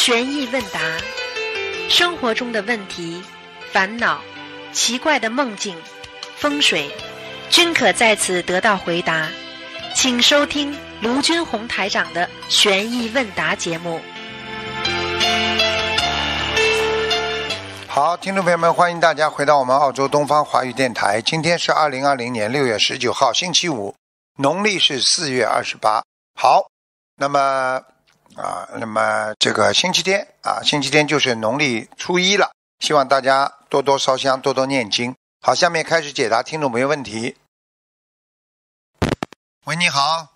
悬疑问答，生活中的问题、烦恼、奇怪的梦境、风水，均可在此得到回答。请收听卢军红台长的悬疑问答节目。 好，听众朋友们，欢迎大家回到我们澳洲东方华语电台。今天是2020年6月19号，星期五，农历是4月28。好，那么这个星期天就是农历初一了，希望大家多多烧香，多多念经。好，下面开始解答听众朋友问题。喂，你好。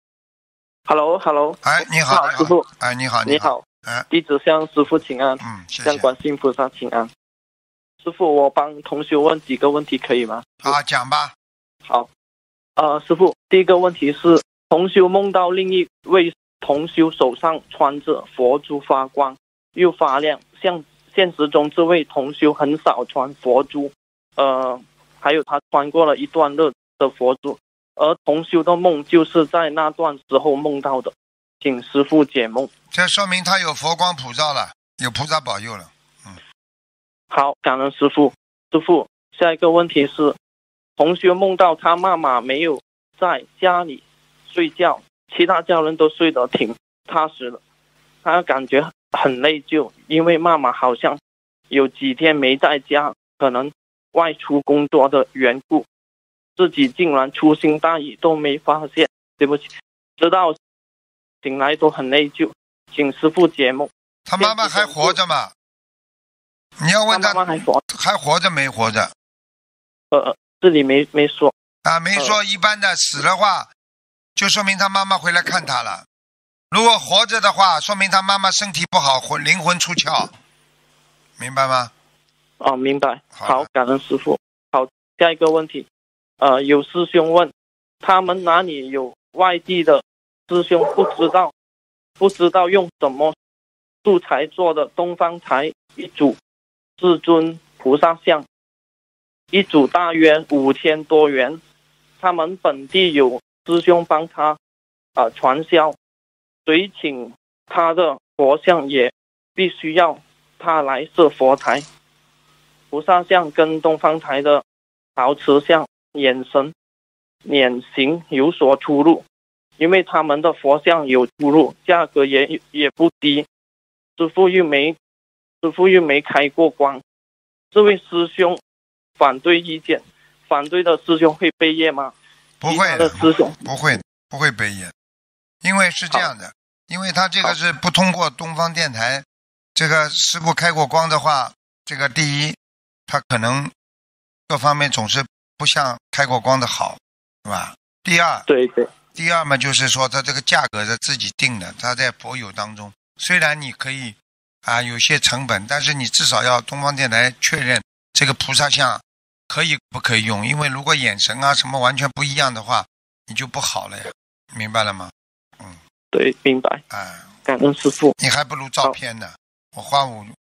Hello， 哎，你好， 师傅。 哎，你好。哎， 弟子向师父请安。 谢谢。 向观世音菩萨请安。师父，我帮同学问几个问题可以吗？ 啊，讲吧。 好。师父，第一个问题是，同修梦到另一位同修手上穿着佛珠发光又发亮，像现实中这位同修很少穿佛珠，还有他穿过了一段日的佛珠，而同修的梦就是在那段时候梦到的，请师父解梦。 这说明他有佛光普照了，有菩萨保佑了。 好，感恩师父。师父，下一个问题是，同学梦到他妈妈没有在家里睡觉，其他家人都睡得挺踏实的，他感觉很内疚，因为妈妈好像有几天没在家，可能外出工作的缘故，自己竟然粗心大意都没发现，对不起，直到醒来都很内疚，请师父解梦。 他妈妈还活着吗？你要问他妈妈还活着没活着？ 这里没说啊，没说。一般的死的话，就说明他妈妈回来看他了。如果活着的话，说明他妈妈身体不好，灵魂出窍，明白吗？ 哦，明白。好，感恩师父。好，下一个问题，有师兄问，他们哪里有外地的师兄不知道用什么素材做的东方台一组至尊菩萨像，一组大约5000多元，他们本地有师兄帮他传销，谁请他的佛像也必须要他来设佛台。菩萨像跟东方台的陶瓷像眼神脸型有所出入，因为他们的佛像有出入，价格也不低，师父又没开过光，这位师兄反对意见，反对的师兄会背业吗？ 不会的， 师兄不会背业，因为是这样的，因为他这个是不通过东方电台这个师父开过光的话，这个第一他可能各方面总是不像开过光的好，是吧？第二嘛，就是说他这个价格是自己定的，他在佛友当中，虽然你可以有些成本，但是你至少要东方电台确认这个菩萨像可以不可以用，因为如果眼神什么完全不一样的话，你就不好了呀，明白了吗？ 对，明白。感恩师父。 你还不如照片呢，我花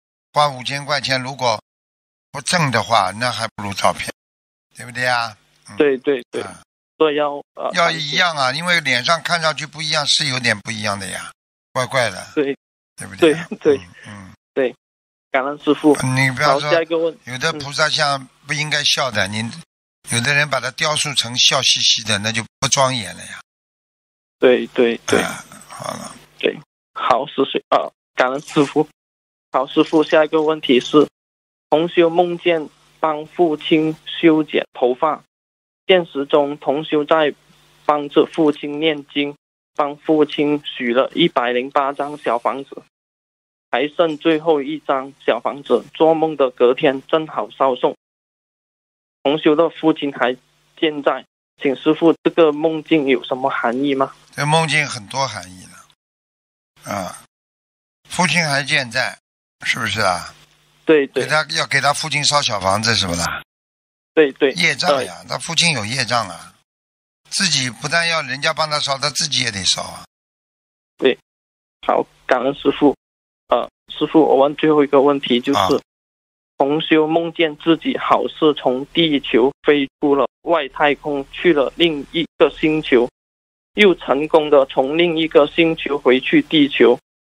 5000块钱，如果不正的话，那还不如照片，对不对呀？ 对，所以要一样啊，因为脸上看上去不一样，是有点不一样的呀，怪怪的。 对不对？ 对，感恩师父。 你不要说， 下一个问有的菩萨像不应该笑的，有的人把它雕塑成笑嘻嘻的，那就不庄严了呀。 对， 好了。 对，好，感恩师父。好，师父，下一个问题是，同修梦见帮父亲修剪头发，现实中同修在帮着父亲念经，帮父亲许了108张小房子，还剩最后一张小房子，做梦的隔天正好烧送，同修的父亲还健在，请师父，这个梦境有什么含义吗？ 这梦境很多含义了父亲还健在，是不是啊？ 对， 要给他父亲烧小房子，是不是？ 对， 业障呀，他父亲有业障啊，自己不但要人家帮他烧，他自己也得烧啊。 对，好，感恩师父。师父，我问最后一个问题，就是同修梦见自己好似从地球飞出了外太空，去了另一个星球，又成功的从另一个星球回去地球，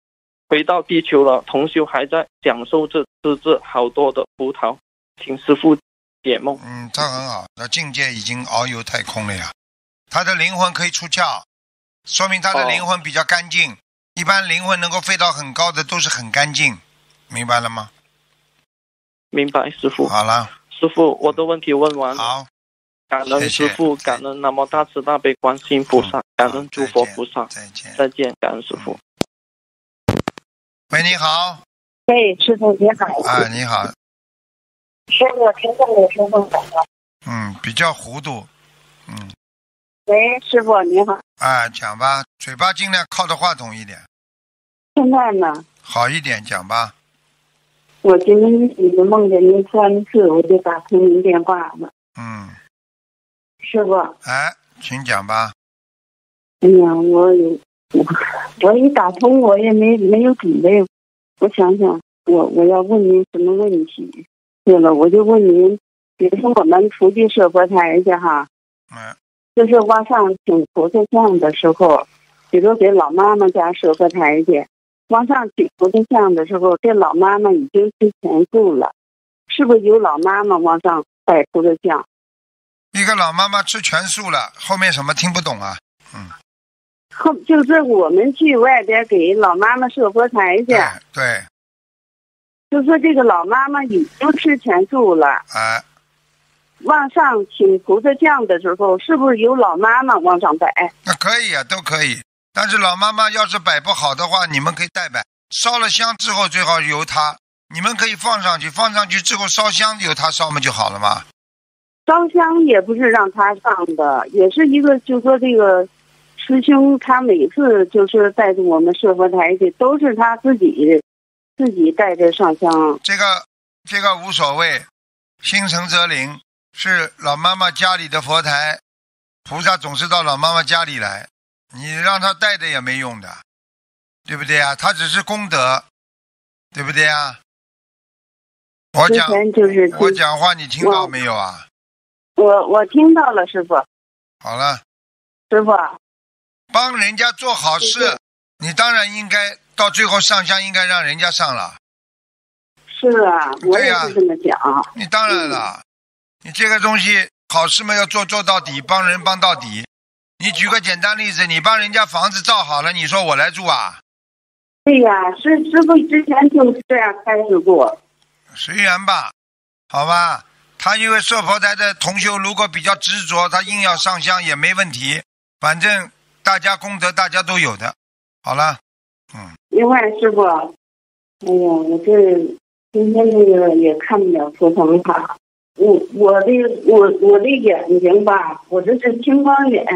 回到地球了，同修还在享受着吃着好多的葡萄，请师父解梦。 他很好，那境界已经遨游太空了呀，他的灵魂可以出窍，说明他的灵魂比较干净。一般灵魂能够飞到很高的都是很干净，明白了吗？ 明白，师父。 好了， 师父，我的问题问完了。 好， 感恩师父，感恩南无大慈大悲观世音菩萨，感恩诸佛菩萨。 再见， 再见，感恩师父。 喂，你好。 喂，师父你好。 你好。 师父，听见没？师父讲了。 比较糊涂。 喂，师父你好。 讲吧，嘴巴尽量靠着话筒一点。 现在呢？ 好一点，讲吧。 我今天已经梦见您3次，我就打通您电话了。师父。 请讲吧。 哎呀，我一打通，我也没有准备。我想想，我要问您什么问题？对了，我就问您，比如说我们出去设佛台去哈，就是往上请菩萨像的时候，比如给老妈妈家设佛台去，往上请菩萨像的时候，这老妈妈已经吃全素了，是不是由老妈妈往上摆菩萨像？ 一个老妈妈吃全素了，后面什么听不懂啊？ 就是我们去外边给老妈妈设佛台去， 对， 就说这个老妈妈已经吃全素了，往上请菩萨像的时候，是不是由老妈妈往上摆？ 那可以啊，都可以。但是老妈妈要是摆不好的话，你们可以代摆，烧了香之后最好由她，你们可以放上去，放上去之后烧香由她烧嘛就好了嘛。 烧香也不是让她上的，也是一个，就说这个师兄他每次就是带着我们设佛台去，都是他自己带着上香。 这个无所谓，心诚则灵，是老妈妈家里的佛台，菩萨总是到老妈妈家里来，你让他带的也没用的，对不对啊？他只是功德，对不对啊？我讲话你听到没有啊？ 我听到了，师父。 好了， 师父， 帮人家做好事，你当然应该到最后上香，应该让人家上了。 是啊，我也是这么讲。 你当然了，你这个东西好事嘛要做到底，帮人帮到底。你举个简单例子，你帮人家房子造好了，你说我来住啊？ 对呀，师父之前就是这样开示过。 随缘吧，好吧。他因为设佛台的同修如果比较执着，他硬要上香也没问题，反正大家功德大家都有的。好了， 另外师父，哎呀，我这今天这个也看不了图腾哈，我的眼睛吧，我这是青光眼。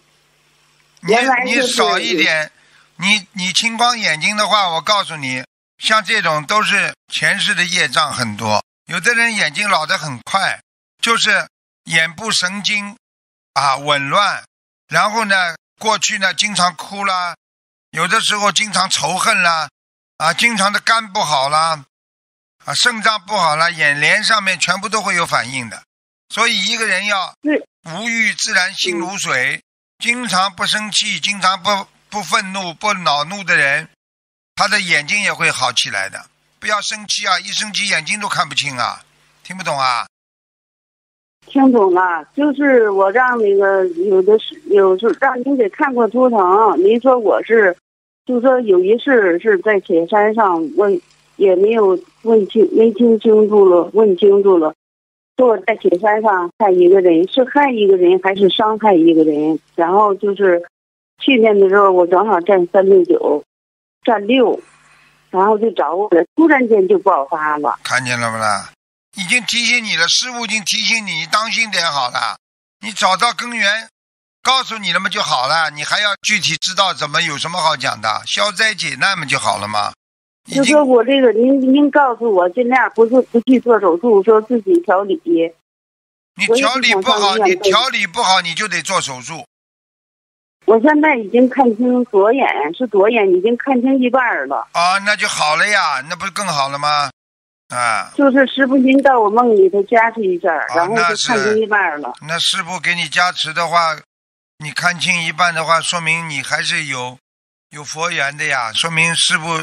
你少一点，你青光眼睛的话，我告诉你，像这种都是前世的业障很多。有的人眼睛老得很快，就是眼部神经紊乱，然后呢过去呢经常哭啦，有的时候经常仇恨啦，经常的肝不好啦，肾脏不好啦，眼帘上面全部都会有反应的。所以一个人要无欲自然心如水，经常不生气，经常不愤怒不恼怒的人，他的眼睛也会好起来的。不要生气啊，一生气眼睛都看不清啊，听不懂啊？ 听懂了，就是我让那个有时让您给看过图腾，您说我是，就说有一世是在铁山上，我也没有没听清楚了，问清楚了，说我在铁山上害一个人，是害一个人还是伤害一个人？然后就是去年的时候，我正好站369，站6。然后就找我了，突然间就爆发了。 看见了不啦？已经提醒你了，师父已经提醒你，当心点好了。你找到根源，告诉你了嘛就好了。你还要具体知道怎么有什么好讲的，消灾解难嘛就好了嘛。 就说我这个，您告诉我尽量不去做手术，说自己调理。 你调理不好，你就得做手术。 我现在已经看清左眼，已经看清一半了。 那就好了呀，那不是更好了吗？ 就是师父您到我梦里头加持一下，然后就看清一半了。 那师父给你加持的话，你看清一半的话，说明你还是有佛缘的呀，说明师父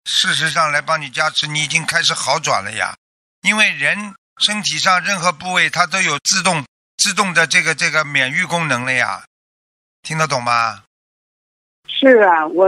事实上来帮你加持，你已经开始好转了呀。因为人身体上任何部位它都有自动的这个免疫功能了呀，听得懂吗？ 是啊，我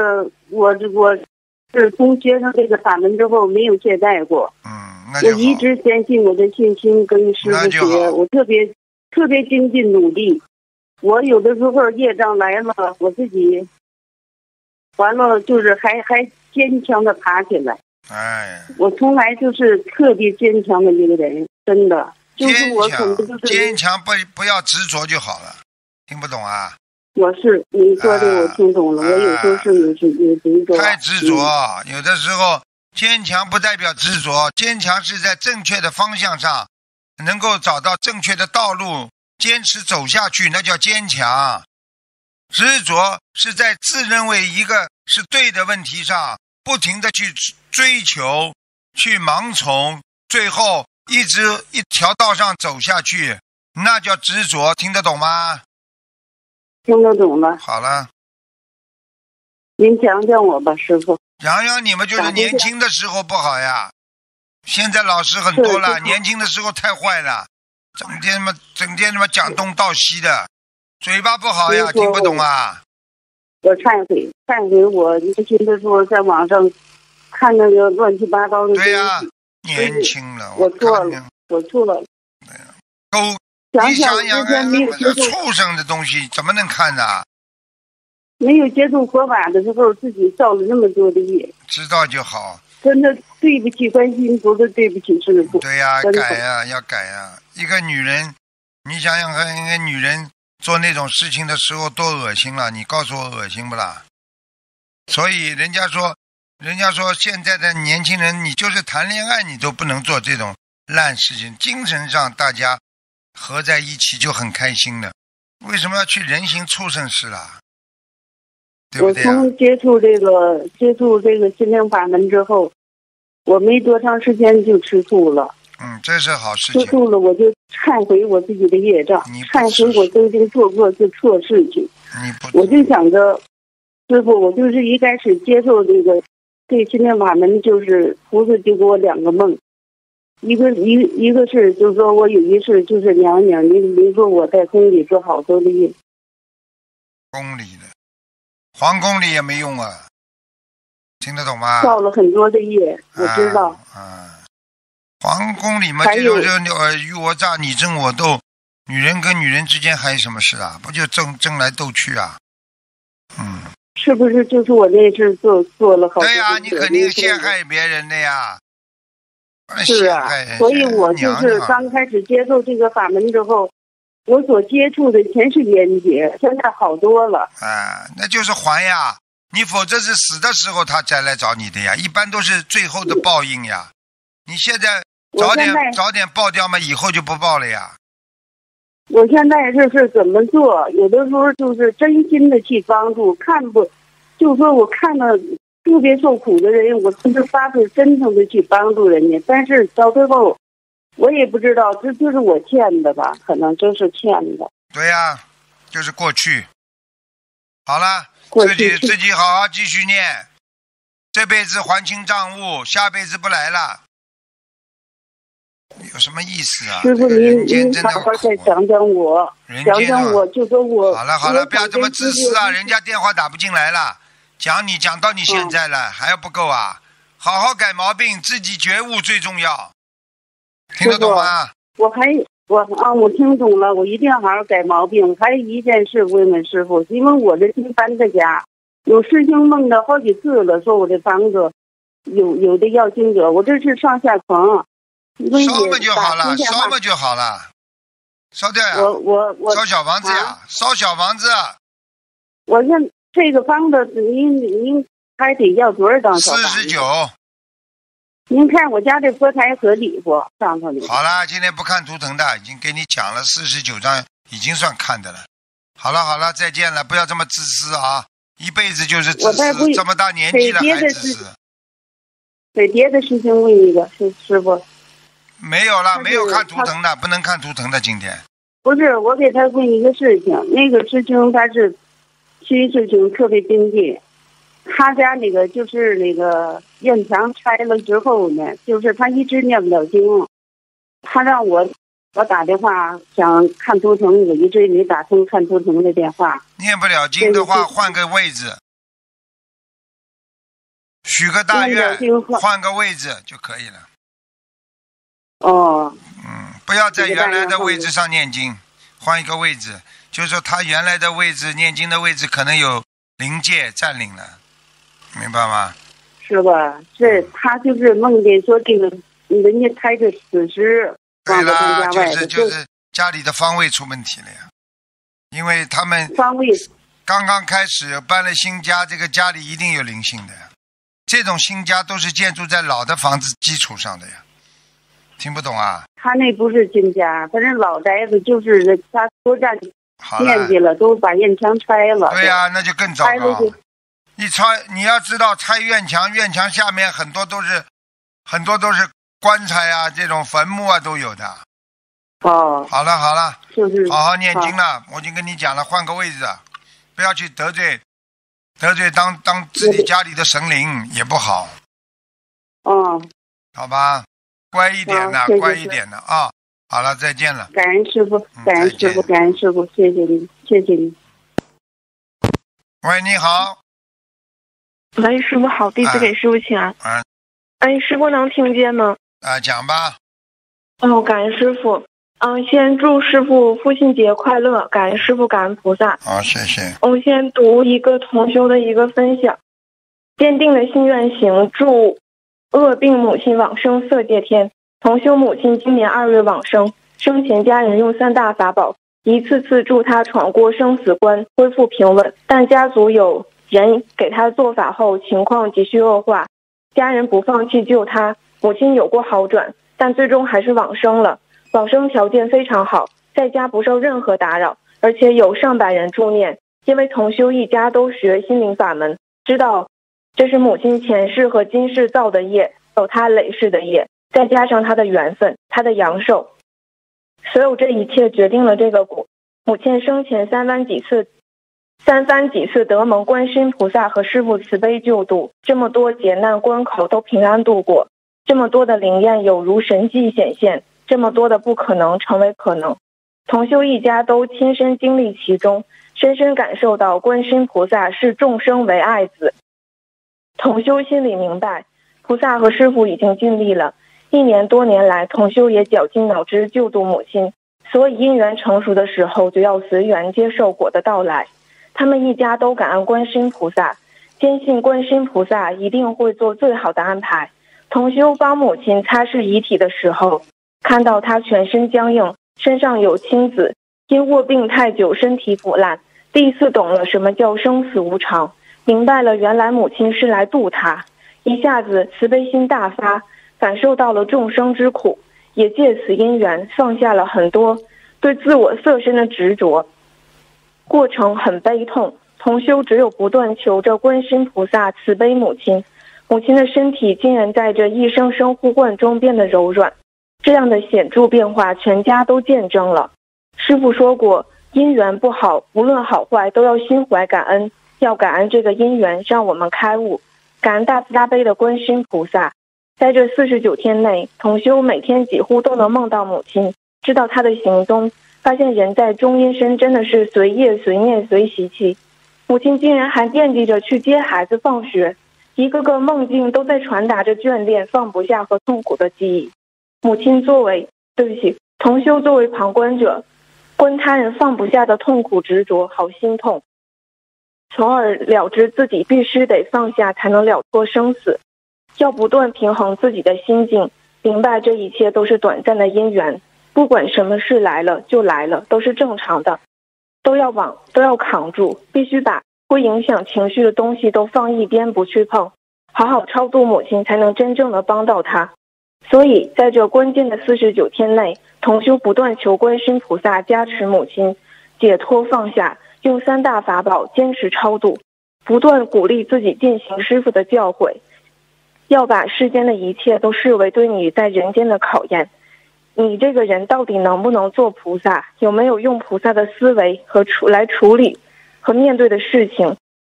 是从学生这个法门之后没有懈怠过。 那就好。 我一直坚信我的信心跟师父学，我特别精进努力。我有的时候业障来了，我自己完了就是还坚强的爬起来。我从来就是特别坚强的一个人，真的。就是我可能就是坚强，不要执着就好了。听不懂啊？ 你说的我听懂了，我有时候是有执着。 太执着，有的时候坚强不代表执着，坚强是在正确的方向上，能够找到正确的道路，坚持走下去，那叫坚强。执着是在自认为一个是对的问题上，不停的去追求，去盲从，最后一条道上走下去，那叫执着，听得懂吗？ 听得懂了。 好了， 您讲讲我吧，师父。 讲你们就是年轻的时候不好呀，现在老师很多了，年轻的时候太坏了，整天他妈讲东道西的，嘴巴不好呀，听不懂啊。 我忏悔，我年轻的时候在网上看那个乱七八糟的东西。对呀， 年轻了， 我错了。 你想想看，这畜生的东西怎么能看呢？ 没有接触佛法的时候，自己造了那么多的业。 知道就好。 真的对不起观世音菩萨，对不起师父。 对呀，改呀，要改呀。一个女人，你想想看，一个女人做那种事情的时候多恶心了，你告诉我恶心不啦？所以人家说现在的年轻人，你就是谈恋爱你都不能做这种烂事情，精神上大家合在一起就很开心了，为什么要去人形畜生事啦？对不对啊？ 我从接触这个心灵法门之后，我没多长时间就吃素了。 这是好事情。 吃素了，我就忏悔我自己的业障，忏悔我曾经做过的错事情。我就想着，师父，我就是一开始接受这个心灵法门，就是菩萨就给我两个梦。一个是就是说我有一世就是娘娘，您说我在宫里做好多的业。 宫里的皇宫里也没用啊，听得懂吗？ 造了很多的业，我知道。 皇宫里嘛，这种就尔虞我诈，你争我斗，女人跟女人之间还有什么事啊？不就争来斗去啊？ 是不是就是我那次做了好多？ 对呀，你肯定陷害别人的呀。 是啊，所以我就是刚开始接受这个法门之后，我所接触的全是冤结，现在好多了。 那就是还呀，你否则是死的时候他再来找你的呀，一般都是最后的报应呀。你现在早点报掉嘛，以后就不报了呀。 我现在是怎么做？有的时候就是真心的去帮助，就说我看到特别受苦的人，我就是发自真诚的去帮助人家，但是到最后，我也不知道，这就是我欠的吧？可能就是欠的。 对呀，就是过去。好了，自己好好继续念，这辈子还清账务，下辈子不来了。有什么意思啊？ 师父，您好好再讲讲我，就说我。 好了，不要这么自私啊！人家电话打不进来了，讲到你现在了，还要不够啊？好好改毛病，自己觉悟最重要，听得懂吗？ 我听懂了，我一定要好好改毛病。还有一件事问问师父，因为我这新搬的家，有师兄梦到好几次了，说我这房子有的要经者，我这是上下床。 烧嘛就好了，烧掉呀！我烧小房子呀，烧小房子。 我现这个房子，您还得要多少张小房子 ？49。 您看我家这佛台合理不？上头的。 好了，今天不看图腾的，已经给你讲了49张，已经算看的了。好了，再见了，不要这么自私啊！一辈子就是自私，这么大年纪了还自私。 给别的事情问一个，师傅。 没有了，没有看图腾的，不能看图腾的。今天不是我给他问一个事情，那个师兄他是新事情特别精进， 他家那个就是那个院墙拆了之后呢，就是他一直念不了经，他让我打电话想看图腾，我一直没打通看图腾的电话。 念不了经的话，换个位置，许个大愿，换个位置就可以了。 哦。 不要在原来的位置上念经，换一个位置，就是说他原来的位置念经的位置可能有灵界占领了，明白吗？ 是吧？是他就是梦见说这个人家抬着死尸放在他家外头， 就是家里的方位出问题了呀，因为他们方位刚刚开始搬了新家，这个家里一定有灵性的呀。这种新家都是建筑在老的房子基础上的呀。听不懂啊？ 他那不是新家，反正老宅子就是他多占面积了，都把院墙拆了。 对呀，那就更糟糕。你要知道，拆院墙，院墙下面很多都是棺材啊，这种坟墓啊都有的。 哦。 好了， 就是好好念经了。我已经跟你讲了，换个位置，不要去得罪当自己家里的神灵也不好。好吧。乖一点的，乖一点的啊！好了，再见了。 感恩师傅，感恩师傅，感恩师傅，谢谢你，谢谢你。 喂，你好。 喂，师傅好，弟子给师傅请安。哎，师傅能听见吗？ 讲吧。 感恩师傅。先祝师傅父亲节快乐，感恩师傅，感恩菩萨。 好，谢谢。 我先读一个同修的一个分享：坚定的心愿行，祝恶病母亲往生色界天。同修母亲今年2月往生，生前家人用3大法宝一次次助她闯过生死关，恢复平稳。但家族有人给她做法后，情况急剧恶化，家人不放弃救她，母亲有过好转，但最终还是往生了。往生条件非常好，在家不受任何打扰，而且有上百人助念。因为同修一家都学心灵法门，知道这是母亲前世和今世造的业，有她累世的业，再加上她的缘分，她的阳寿，所有这一切决定了这个果。母亲生前三番几次得蒙观世音菩萨和师父慈悲救度，这么多劫难关口都平安度过，这么多的灵验有如神迹显现，这么多的不可能成为可能。同修一家都亲身经历其中，深深感受到观世音菩萨视众生为爱子。同修心里明白，菩萨和师父已经尽力了，1年多年来，同修也绞尽脑汁救度母亲，所以因缘成熟的时候，就要随缘接受果的到来。他们一家都感恩观世音菩萨，坚信观世音菩萨一定会做最好的安排。同修帮母亲擦拭遗体的时候，看到她全身僵硬，身上有青紫，因卧病太久，身体腐烂，第一次懂了什么叫生死无常，明白了原来母亲是来度她，一下子慈悲心大发，感受到了众生之苦，也借此因缘放下了很多对自我色身的执着。过程很悲痛，同修只有不断求着观世音菩萨慈悲母亲。母亲的身体竟然在这一声声呼唤中变得柔软，这样的显著变化全家都见证了。师父说过，因缘不好，无论好坏都要心怀感恩，要感恩这个因缘让我们开悟，感恩大慈大悲的观世音菩萨。在这49天内，同修每天几乎都能梦到母亲，知道她的行踪，发现人在中阴身真的是随业随念随习气。母亲竟然还惦记着去接孩子放学，一个个梦境都在传达着眷恋、放不下和痛苦的记忆。同修作为旁观者，观他人放不下的痛苦执着，好心痛，从而了知自己必须得放下才能了脱生死，要不断平衡自己的心境，明白这一切都是短暂的因缘，不管什么事来了就来了，都是正常的，都要扛住，必须把会影响情绪的东西都放一边不去碰，好好超度母亲才能真正的帮到她。所以在这关键的49天内，同修不断求观世音菩萨加持母亲解脱放下，用3大法宝坚持超度，不断鼓励自己进行师父的教诲，要把世间的一切都视为对你在人间的考验。你这个人到底能不能做菩萨，有没有用菩萨的思维和来处理和面对的事情，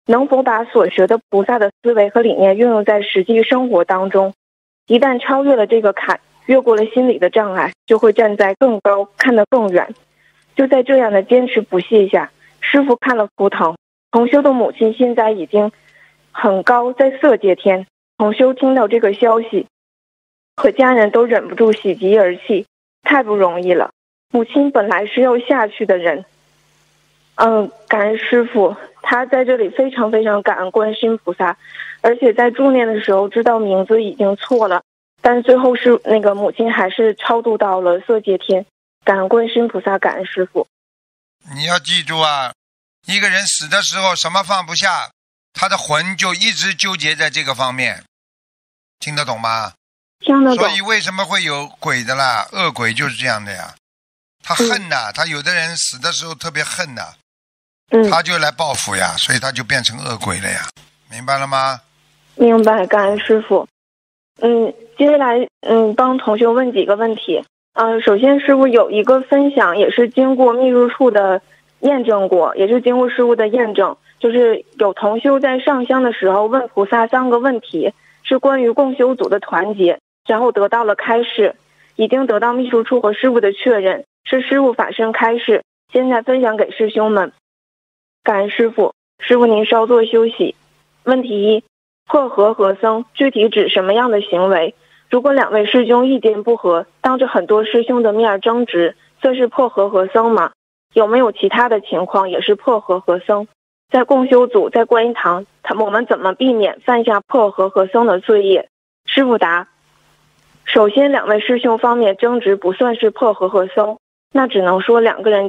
能否把所学的菩萨的思维和理念运用在实际生活当中？一旦超越了这个坎，越过了心理的障碍，就会站在更高，看得更远。就在这样的坚持不懈下，师父看了图腾，同修的母亲现在已经很高，在色界天。同修听到这个消息，和家人都忍不住喜极而泣，太不容易了。母亲本来是要下去的人。感恩师父，他在这里非常非常感恩观世音菩萨，而且在助念的时候知道名字已经错了，但最后是那个母亲还是超度到了色界天。感恩观世音菩萨，感恩师父。 你要记住啊，一个人死的时候什么放不下，他的魂就一直纠结在这个方面，听得懂吗？ 听得懂。 所以为什么会有鬼的啦？恶鬼就是这样的呀，他恨呐，他有的人死的时候特别恨呐，他就来报复呀，所以他就变成恶鬼了呀，明白了吗？ 明白，感恩师父。接下来帮同学问几个问题。首先师父有一个分享，也是经过秘书处的验证过，也是经过师父的验证，就是有同修在上香的时候问菩萨3个问题，是关于共修组的团结，然后得到了开示，已经得到秘书处和师父的确认，是师父法身开示，现在分享给师兄们。感恩师父，师父您稍作休息。问题1，破和合僧具体指什么样的行为？如果2位师兄意见不合，当着很多师兄的面争执，这是破和合僧吗？有没有其他的情况也是破和合僧？在共修组，在观音堂，我们怎么避免犯下破和合僧的罪业？师父答：首先2位师兄方面争执不算是破和合僧，那只能说两个人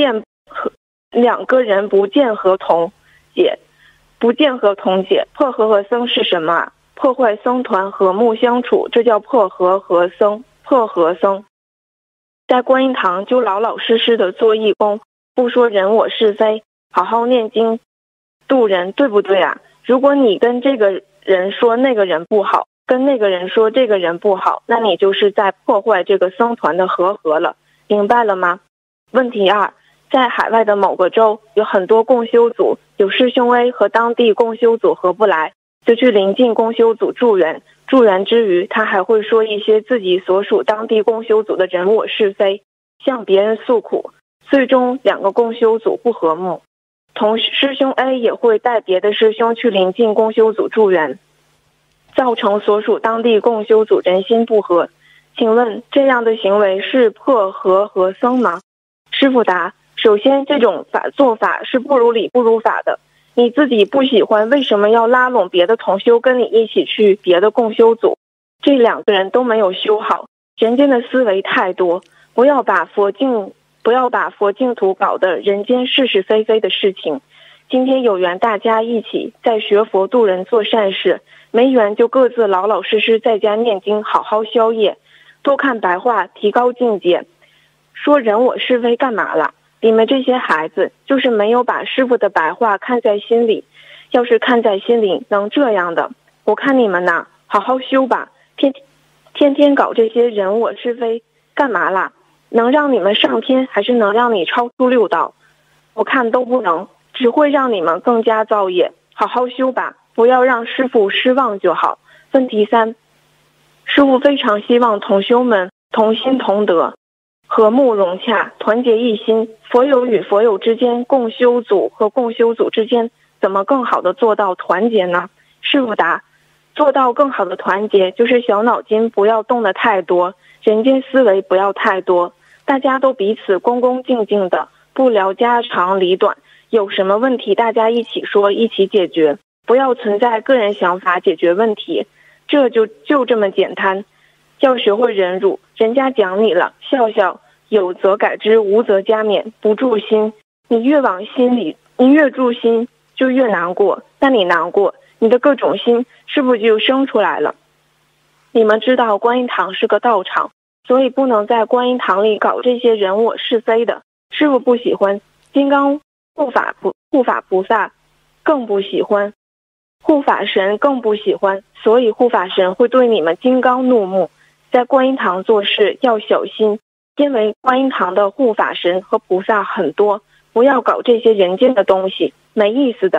不见合同解。不见合同解，破和合僧是什么啊？破坏僧团和睦相处，这叫破和合僧。破和僧在观音堂就老老实实的做义工，不说人我是非，好好念经度人，对不对啊？如果你跟这个人说那个人不好，跟那个人说这个人不好，那你就是在破坏这个僧团的和合了，明白了吗？问题2，在海外的某个州有很多共修组，有师兄 A 和当地共修组合不来，就去邻近共修组助缘，助缘之余他还会说一些自己所属当地共修组的人我是非，向别人诉苦，最终2个共修组不和睦。同师兄 A 也会带别的师兄去邻近共修组助缘，造成所属当地共修组人心不和。请问这样的行为是破和合僧吗？师父答：首先这种做法是不如理不如法的，你自己不喜欢，为什么要拉拢别的同修跟你一起去别的共修组？这2个人都没有修好，人间的思维太多，不要把佛净土搞得人间是是非非的事情。今天有缘大家一起在学佛度人做善事，没缘就各自老老实实在家念经，好好消业，多看白话，提高境界。说人我是非干嘛了？你们这些孩子就是没有把师父的白话看在心里，要是看在心里能这样的，我看你们呐，好好修吧，天天搞这些人我是非干嘛啦？能让你们上天，还是能让你超出6道？我看都不能，只会让你们更加造业，好好修吧，不要让师父失望就好。问题3，师父非常希望同修们同心同德，和睦融洽，团结一心。佛友与佛友之间，共修组和共修组之间，怎么更好的做到团结呢？师父答：做到更好的团结，就是小脑筋不要动得太多，人间思维不要太多，大家都彼此恭恭敬敬的，不聊家长里短，有什么问题大家一起说，一起解决，不要存在个人想法解决问题，这就这么简单。要学会忍辱，人家讲你了，笑笑，有则改之，无则加勉，不住心。你越往心里，你越住心就越难过，那你难过，你的各种心是不是就生出来了？你们知道观音堂是个道场，所以不能在观音堂里搞这些人我是非的，师父不喜欢，金刚护法菩萨更不喜欢，护法神更不喜欢，所以护法神会对你们金刚怒目。在观音堂做事要小心，因为观音堂的护法神和菩萨很多，不要搞这些人间的东西，没意思的。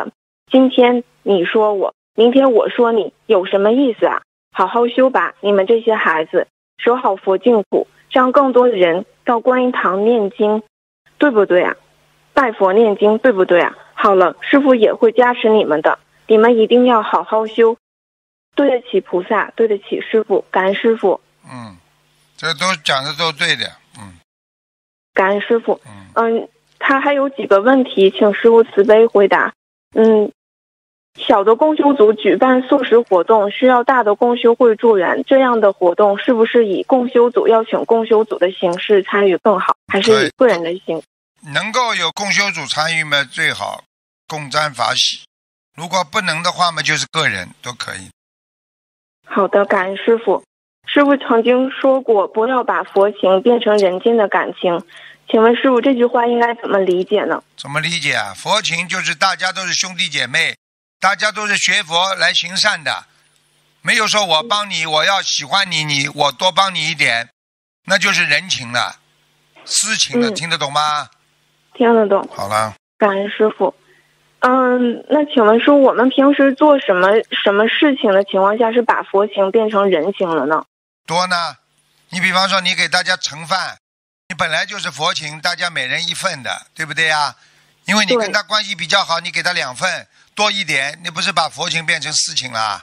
今天你说我，明天我说你，有什么意思啊？好好修吧，你们这些孩子，守好佛净土，让更多的人到观音堂念经，对不对啊？拜佛念经，对不对啊？好了，师父也会加持你们的，你们一定要好好修，对得起菩萨，对得起师父，感恩师父。 这都讲的都对的。 感恩师父。他还有几个问题，请师父慈悲回答。小的共修组举办素食活动，需要大的共修会助缘，这样的活动是不是以共修组邀请共修组的形式参与更好，还是以个人的形式？ 能够有共修组参与嘛最好，共沾法喜。如果不能的话嘛，就是个人都可以。 好的，感恩师父。师父曾经说过，不要把佛情变成人间的感情。请问师父，这句话应该怎么理解呢？ 怎么理解啊？佛情就是大家都是兄弟姐妹，大家都是学佛来行善的，没有说我帮你，我要喜欢你，我多帮你一点，那就是人情了，私情了，听得懂吗？ 听得懂。 好了， 感恩师父。那请问师父，我们平时做什么事情的情况下是把佛情变成人情了呢？ 多呢，你比方说你给大家盛饭，你本来就是佛情，大家每人一份的，对不对呀？因为你跟他关系比较好，你给他2份多一点，你不是把佛情变成私情了？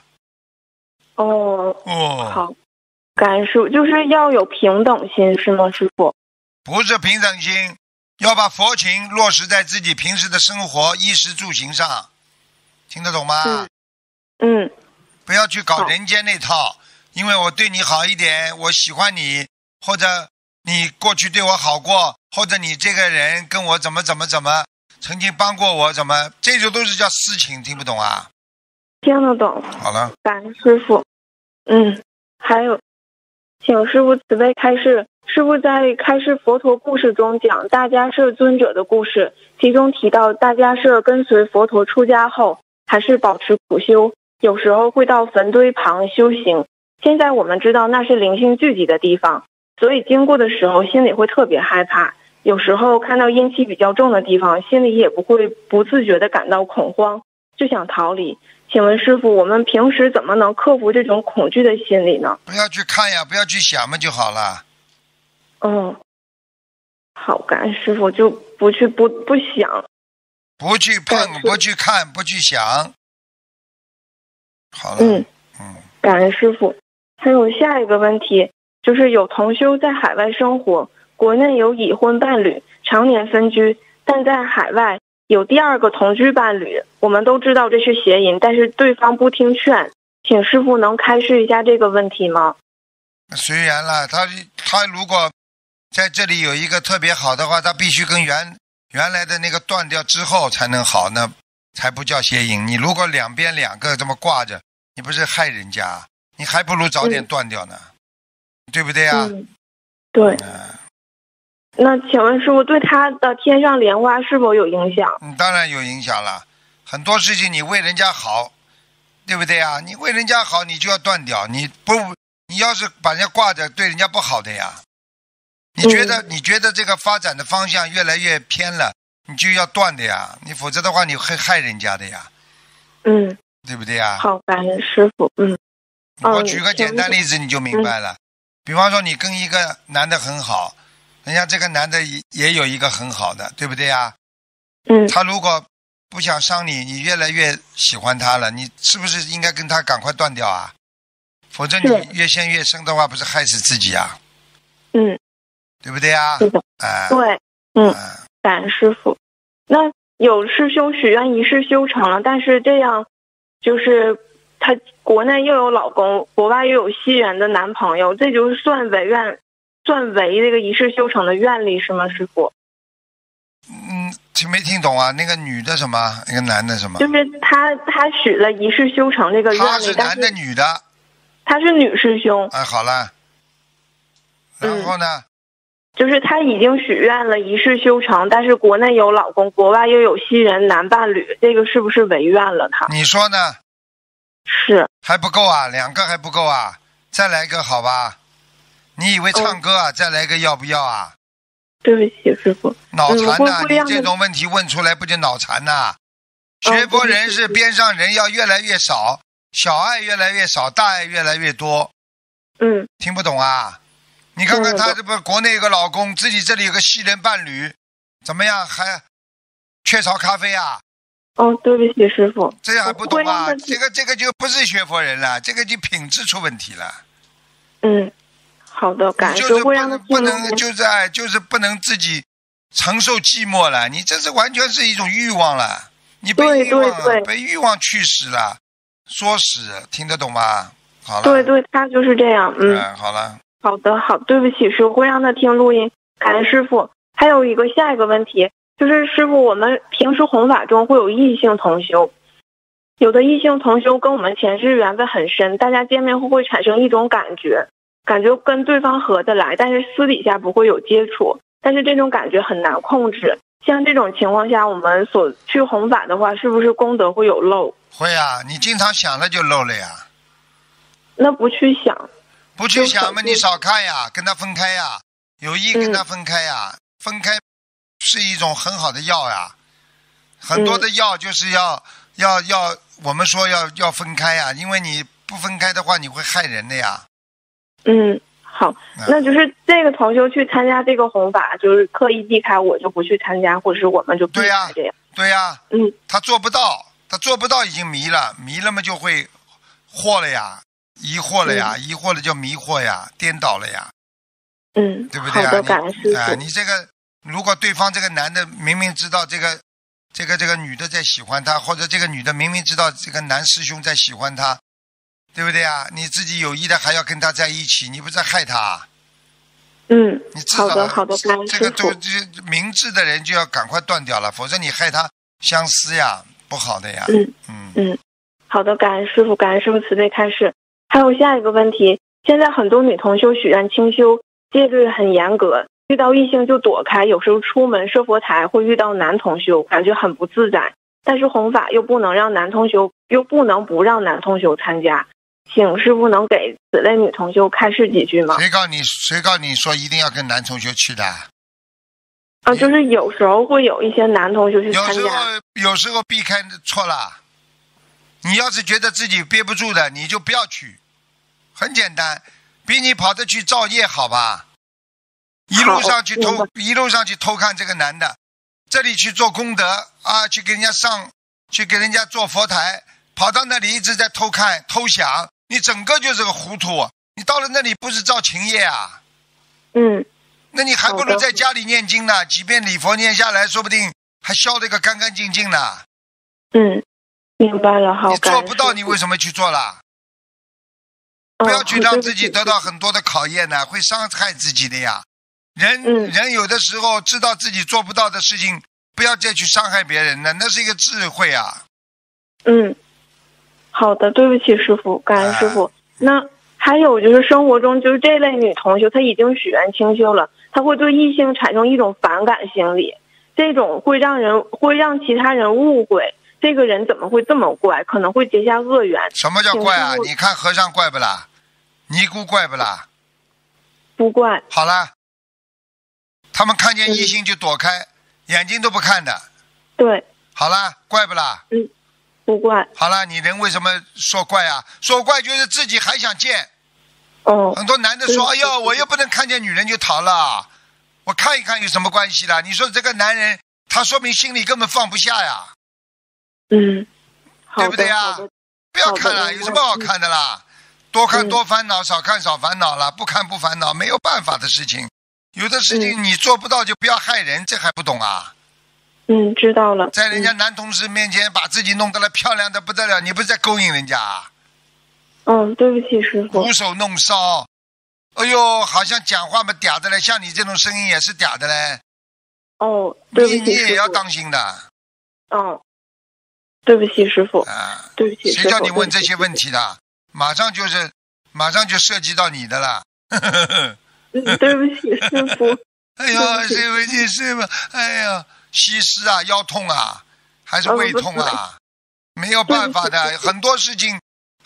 好，感恩师父，就是要有平等心是吗，师父？ 不是平等心，要把佛情落实在自己平时的生活衣食住行上，听得懂吗？不要去搞人间那套，因为我对你好一点，我喜欢你，或者你过去对我好过，或者你这个人跟我怎么曾经帮过我，这种都是叫私情，听不懂啊？ 听得懂。 好了， 感恩师父。还有，请师父慈悲开示。师父在开示佛陀故事中讲大迦叶尊者的故事，其中提到大迦叶跟随佛陀出家后，还是保持苦修，有时候会到坟堆旁修行。现在我们知道那是灵性聚集的地方，所以经过的时候心里会特别害怕。有时候看到阴气比较重的地方，心里也会不自觉地感到恐慌，就想逃离。请问师父，我们平时怎么能克服这种恐惧的心理呢？ 不要去看呀，不要去想嘛就好了。 好，感恩师父，就不想， 不去碰，不去看，不去想。好了。 感恩师父。还有下一个问题，就是有同修在海外生活，国内有已婚伴侣，常年分居，但在海外有第二个同居伴侣，我们都知道这是邪淫，但是对方不听劝，请师父能开示一下这个问题吗？ 随缘了，他如果在这里有一个特别好的话，他必须跟原来的那个断掉之后才能好，那才不叫邪淫。你如果两边2个这么挂着，你不是害人家，你还不如早点断掉呢，对不对啊？ 对。那请问师父，对他的天上莲花是否有影响？ 当然有影响了。很多事情你为人家好，对不对啊？你为人家好，你就要断掉。你要是把人家挂着，对人家不好的呀。你觉得这个发展的方向越来越偏了，你就要断的呀。你否则的话，你会害人家的呀。对不对呀？ 好，感恩师父。 我举个简单例子你就明白了。比方说你跟一个男的很好，人家这个男的也有一个很好的，对不对呀？他如果不想伤你，你越来越喜欢他了，你是不是应该跟他赶快断掉啊？否则你越陷越深的话，不是害死自己啊？对不对啊？ 是的。对。感恩师父。那有师兄许愿一世修成了，但是这样就是他国内又有老公，国外又有西人的男朋友，这就算违这个一世修成的愿力是吗，师父？ 听没听懂啊？那个女的什么，那个男的什么？ 就是他许了一世修成这个愿力， 他是男的女的？ 他是女师兄。 好了。然后呢？ 就是他已经许愿了一世修成，但是国内有老公，国外又有西人男伴侣，这个是不是违愿了他？你说呢？ 是。 还不够啊？2个还不够啊？再来一个好吧？你以为唱歌啊？再来一个要不要啊？ 对不起师父。 脑残啊！你这种问题问出来不就脑残啊？ 学佛人是边上人要越来越少，小爱越来越少，大爱越来越多。听不懂啊？你看看他这不国内有个老公，自己这里有个西人伴侣，怎么样还雀巢咖啡啊？ 对不起师傅， 这还不懂啊？这个就不是学佛人了，这个就品质出问题了。 好的，感觉会让他不能就是不能自己承受寂寞了，你这是完全是一种欲望了，你被欲望驱使了，唆使，听得懂吗？好了。 对，他就是这样。 好了。 好的，好，对不起师傅，会让他听录音。感恩师傅。还有下一个问题，就是师傅，我们平时弘法中会有异性同修，有的异性同修跟我们前世缘分很深，大家见面会产生一种感觉跟对方合得来，但是私底下不会有接触，但是这种感觉很难控制。像这种情况下，我们所去弘法的话，是不是功德会有漏？ 会啊，你经常想了就漏了呀。 那不去想嘛，你少看呀，跟他分开呀，有意跟他分开呀，分开是一种很好的药呀。很多的药就是要我们说要分开呀，因为你不分开的话，你会害人的呀。 好，那就是这个同修去参加这个弘法，就是刻意避开，我就不去参加，或者是我们就避开这样。 对呀。他做不到已经迷了嘛就会惑了呀，疑惑了呀，疑惑了就迷惑呀，颠倒了呀。对不对啊？ 好的，感恩师父。 你这个如果对方这个男的明明知道这个女的在喜欢他，或者这个女的明明知道这个男师兄在喜欢他，对不对啊？你自己有意的还要跟他在一起，你不是在害他？你至少好的，感恩师父。 这个明智的人就要赶快断掉了，否则你害他相思呀，不好的呀。 好的，感恩师父，感恩师父慈悲开示。还有下一个问题，现在很多女同修许愿清修，戒律很严格，遇到异性就躲开，有时候出门设佛台会遇到男同修，感觉很不自在。但是弘法又不能让男同修，又不能不让男同修参加，请师父能给此类女同修开示几句吗？ 谁告诉你说一定要跟男同修去的？ 就是有时候会有一些男同修去参加， 有时候避开错了。你要是觉得自己憋不住的，你就不要去，很简单，比你跑着去造业好吧？一路上去偷看这个男的，这里去做功德啊，去给人家做佛台，跑到那里一直在偷看偷想，你整个就是个糊涂。你到了那里不是造情业啊？那你还不如在家里念经呢，几遍礼佛念下来，说不定还消得个干干净净呢。 明白了，好。 你做不到，你为什么去做了？不要去让自己得到很多的考验呢，会伤害自己的呀。人有的时候知道自己做不到的事情，不要再去伤害别人了，那是一个智慧啊。 好的，对不起师父，感恩师父。那还有就是生活中就是这类女同修，她已经许愿清修了，她会对异性产生一种反感心理，这种会让其他人误会这个人怎么会这么怪，可能会结下恶缘。 什么叫怪啊？你看和尚怪不啦？尼姑怪不啦？ 不怪。 好了，他们看见异性就躲开，眼睛都不看的。 对。 好了，怪不啦？ 不怪。 好了，你人为什么说怪啊？说怪就是自己还想见。很多男的说，哎呦，我又不能看见女人就逃了，我看一看有什么关系啦？你说这个男人，他说明心里根本放不下呀。对不对呀？不要看了，有什么好看的啦？多看多烦恼，少看少烦恼了，不看不烦恼，没有办法的事情。有的事情你做不到就不要害人，这还不懂啊？ 知道了。 在人家男同事面前把自己弄得了漂亮的不得了，你不是在勾引人家啊？ 对不起师父。 胡手弄骚，哎呦，好像讲话嘛嗲的嘞，像你这种声音也是嗲的嘞。 对不起师父。 你也要当心的。 对不起师父。对不起师父。 谁叫你问这些问题的？马上就涉及到你的了。 对不起师父。 哎呀，对不起师父。哎呀，西施啊，腰痛啊，还是胃痛啊？没有办法的，很多事情，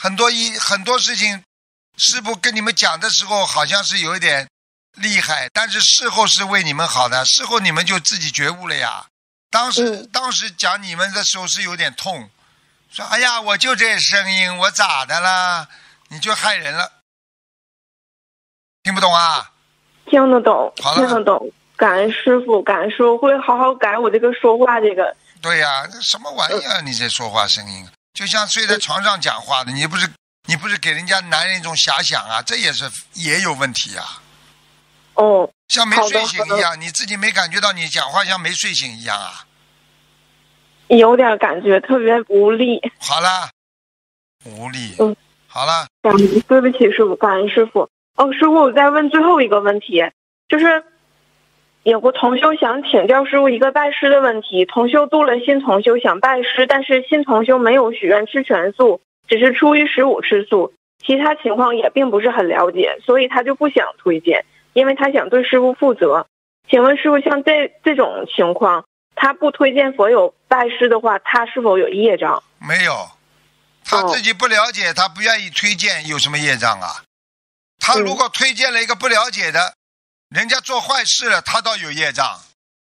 师父跟你们讲的时候好像是有一点厉害，但是事后是为你们好的，事后你们就自己觉悟了呀。 当时讲你们的时候是有点痛，说哎呀我就这声音，我咋的啦？你就害人了，听不懂啊？ 听得懂， 好了听得懂。感恩师傅，感恩师傅，会好好改我这个说话这个。 对呀，这什么玩意儿？你这说话声音就像睡在床上讲话的，你不是给人家男人一种遐想啊？这也有问题啊。 哦， 像没睡醒一样，你自己没感觉到你讲话像没睡醒一样啊？ 有点感觉，特别无力。 好了，无力。好了。 对不起师傅，感恩师傅。哦，师傅，我再问最后一个问题，就是有个同修想请教师傅一个拜师的问题。同修度了新同修想拜师，但是新同修没有许愿吃全素，只是初一15吃素，其他情况也并不是很了解，所以他就不想推荐，因为他想对师傅负责。请问师傅，像这种情况，他不推荐佛友拜师的话，他是否有业障？ 没有，他自己不了解，他不愿意推荐，有什么业障啊？他如果推荐了一个不了解的，人家做坏事了，他倒有业障。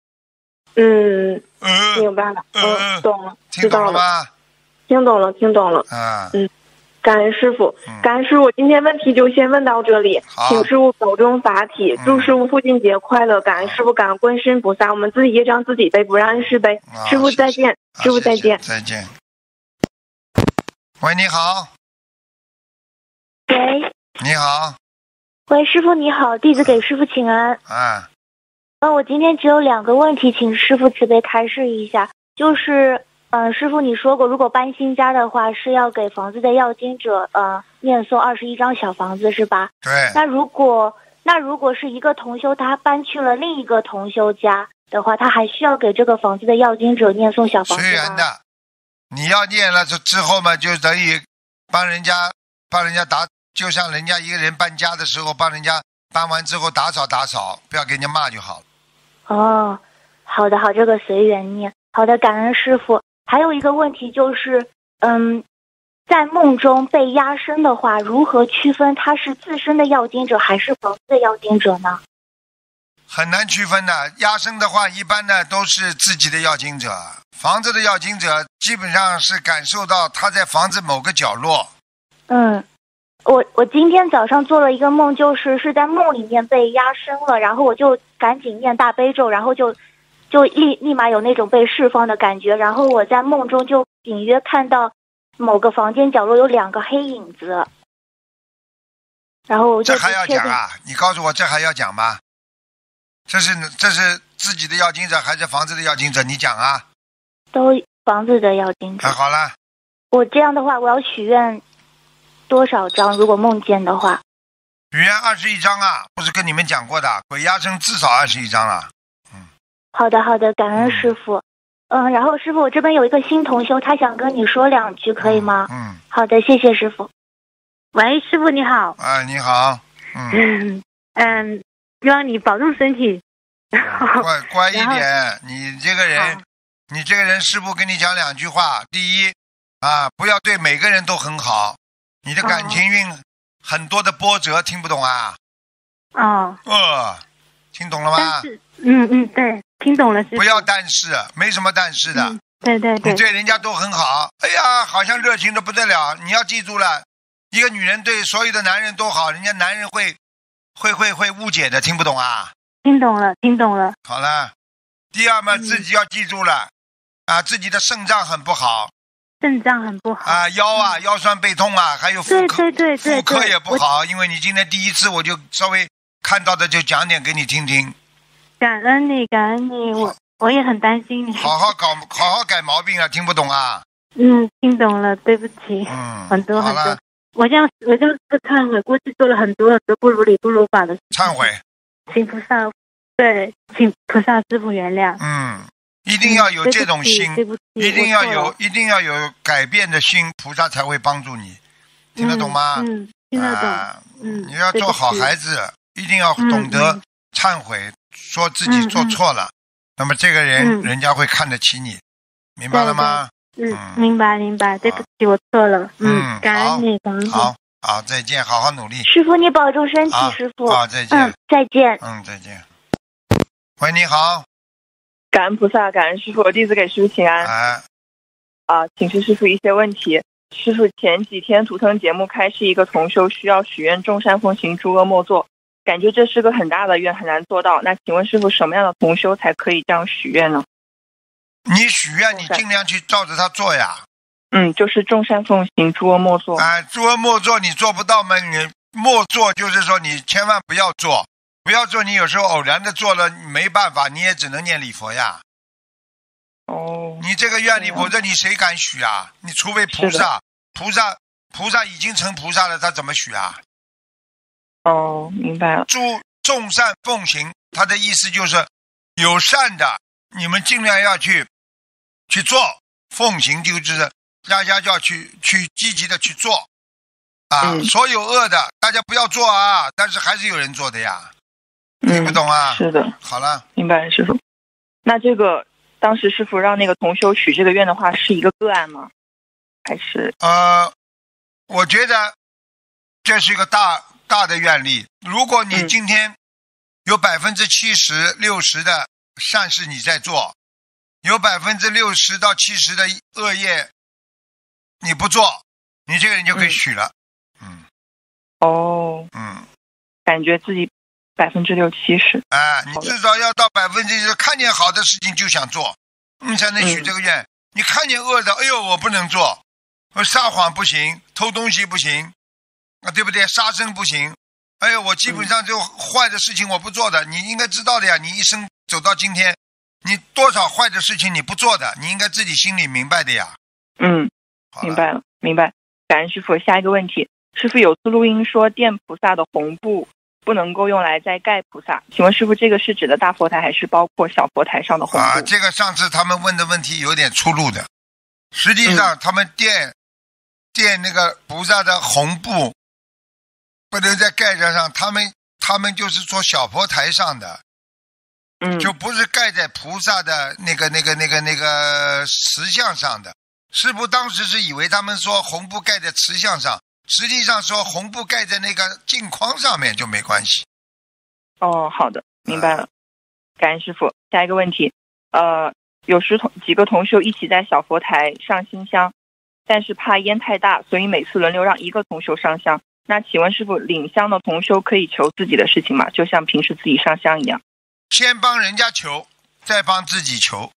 明白了。懂了， 听懂了吗？ 听懂了，听懂了。感恩师傅，感恩师傅，今天问题就先问到这里，请师傅保重法体，祝师傅父亲节快乐，感恩师傅，感恩观世音菩萨，我们自己业障自己背，不让恩师背。师傅再见，师傅再见， 再见。喂，你好。 喂。 你好。 喂，师傅你好，弟子给师傅请安。我今天只有2个问题，请师傅慈悲开示一下。就是师傅你说过，如果搬新家的话，是要给房子的要经者念诵21张小房子，是吧？ 对。 那如果是一个同修他搬去了另一个同修家的话，他还需要给这个房子的要经者念诵小房子吗？ 随缘的，你要念了之后嘛，就等于帮人家就像人家一个人搬家的时候，帮人家搬完之后打扫，不要给人家骂就好了。 哦，好的，这个随缘念。好的，感恩师傅。还有一个问题就是，在梦中被压身的话，如何区分他是自身的要经者还是房子的要经者呢？ 很难区分的。压身的话，一般呢都是自己的要经者，房子的要经者基本上是感受到他在房子某个角落。 我今天早上做了一个梦，是在梦里面被压身了，然后我就赶紧念大悲咒，然后就立马有那种被释放的感觉，然后我在梦中就隐约看到某个房间角落有2个黑影子，然后我就这还要讲啊？你告诉我这还要讲吗？这是自己的要经者还是房子的要经者？你讲啊。 都房子的要经者。 好了。 我这样的话，我要许愿多少张？如果梦见的话， 许愿21张啊，不是跟你们讲过的，鬼压身至少21张了。 好的，感恩师傅。然后师傅，我这边有一个新同修，他想跟你说2句，可以吗？好的，谢谢师傅。 喂，师傅你好。 你好。 希望你保重身体。 乖一点，你这个人，师傅跟你讲2句话。第一不要对每个人都很好，你的感情运很多的波折，听不懂啊？听懂了吗？ 对，听懂了。 不要但是，没什么但是的。 对。 你对人家都很好，哎呀，好像热情的不得了。你要记住了，一个女人对所有的男人都好，人家男人会误解的，听不懂啊？ 听懂了。 好了，第二嘛，自己要记住了自己的肾脏很不好。腰酸背痛还有妇科也不好。因为你今天第一次，我就稍微看到的就讲点给你听听。 感恩你，我也很担心你。 好好改毛病听不懂啊？ 听懂了，对不起。很多。我这样是忏悔，过去做了很多不如理不如法的事。 忏悔。 请菩萨，对，请菩萨师父原谅。 一定要有这种心，一定要有改变的心，菩萨才会帮助你，听得懂吗？ 听得懂。 你要做好孩子，一定要懂得忏悔，说自己做错了，那么这个人人家会看得起你，明白了吗？ 明白，对不起，我错了。感恩你。 好，再见，好好努力。 师傅你保重身体，师傅。 再见。 再见。 再见。喂，你好。 感恩菩萨，感恩师父，弟子给师父请安。请示师父一些问题。师父，前几天图腾节目开示一个同修需要许愿众善奉行，诸恶莫作，感觉这是个很大的愿，很难做到。那请问师父，什么样的同修才可以这样许愿呢？ 你许愿，你尽量去照着他做呀。 就是众善奉行，诸恶莫作。 诸恶莫作，你做不到吗？你莫做就是说你千万不要做，不要做。你有时候偶然的做了，没办法，你也只能念礼佛呀。你这个愿力，否则你谁敢许啊？你除非菩萨已经成菩萨了，他怎么许啊？ 明白了。 众善奉行，他的意思就是有善的，你们尽量要去做，奉行就是大家就要去积极的去做所有恶的大家不要做啊，但是还是有人做的呀。听不懂啊？ 是的。 好了， 明白了，师父。那这个当时师父让那个同修许这个愿的话，是一个个案吗？还是我觉得这是一个大的愿力。如果你今天有70%、60%的善事你在做，有60%到70%的恶业你不做，你这个人就可以许了。 感觉自己60%、70%。 你至少要到70%，看见好的事情就想做，你才能许这个愿。你看见恶的，哎呦，我不能做，撒谎不行，偷东西不行，对不对？杀生不行，哎呦，我基本上就坏的事情我不做的。你应该知道的呀，你一生走到今天，你多少坏的事情你不做的，你应该自己心里明白的呀。 明白了，明白。感恩师父。下一个问题，师父有次录音说殿菩萨的红布不能够用来再盖菩萨，请问师父，这个是指的大佛台还是包括小佛台上的红布？ 这个上次他们问的问题有点出入的。实际上他们垫那个菩萨的红布不能再盖上，他们就是说小佛台上的，就不是盖在菩萨的那个石像上的。师父当时是以为他们说红布盖在石像上，实际上说红布盖在那个镜框上面就没关系。 好的，明白了。感恩师父。下一个问题，有时几个同修一起在小佛台上新香，但是怕烟太大，所以每次轮流让一个同修上香。那请问师父，领香的同修可以求自己的事情吗？就像平时自己上香一样。 先帮人家求，再帮自己求。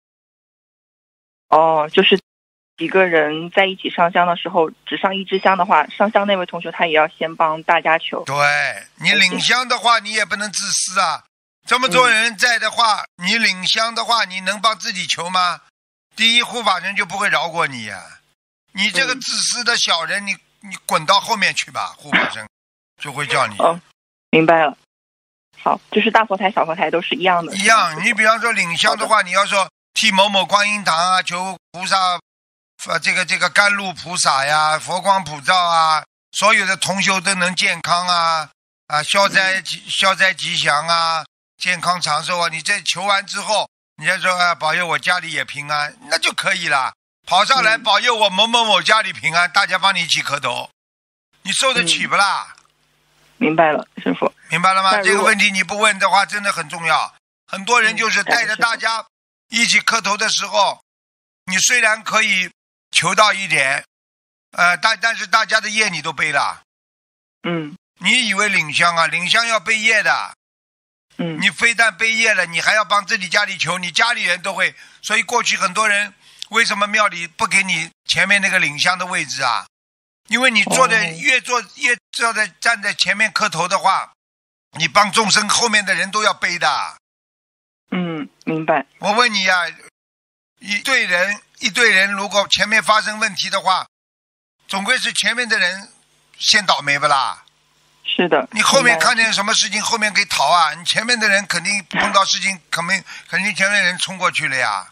就是几个人在一起上香的时候，只上一支香的话，上香那位同学他也要先帮大家求。 对，你领香的话，你也不能自私啊。这么多人在的话，你领香的话，你能帮自己求吗？第一，护法神就不会饶过你呀。你这个自私的小人，你滚到后面去吧，护法神就会叫你。 明白了。好，就是大佛台、小佛台都是一样的。 一样，你比方说领香的话，你要说替某某观音堂啊，求菩萨。这个甘露菩萨呀，佛光普照啊，所有的同修都能健康消灾吉祥啊，健康长寿啊。你这求完之后，你再说保佑我家里也平安，那就可以了。跑上来保佑我某某某家里平安，大家帮你一起磕头，你受得起不啦？ 明白了，师父。 明白了吗？这个问题你不问的话真的很重要。很多人就是带着大家一起磕头的时候，你虽然可以求到一点，但是大家的业你都背了。你以为领香啊？领香要背业的。你非但背业了，你还要帮自己家里求，你家里人都会。所以过去很多人为什么庙里不给你前面那个领香的位置啊？因为你越坐在站在前面磕头的话，你帮众生后面的人都要背的。 明白。 我问你啊，一队人如果前面发生问题的话，总归是前面的人先倒霉不啦？ 是的。 你后面看见什么事情，后面可以逃啊，你前面的人肯定碰到事情，肯定前面人冲过去了呀。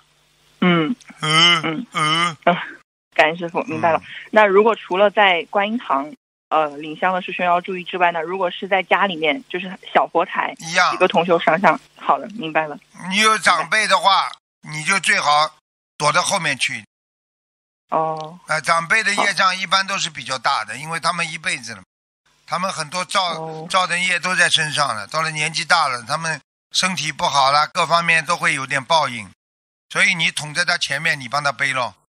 感恩师父，明白了。那如果除了在观音堂领香的师兄要注意之外呢，如果是在家里面，就是小佛台一样， 几个同修上香。好的，明白了。 你有长辈的话，你就最好躲到后面去。长辈的业障一般都是比较大的，因为他们一辈子了，他们很多造的业都在身上了，到了年纪大了，他们身体不好了，各方面都会有点报应。 所以你捅在他前面，你帮他背咯。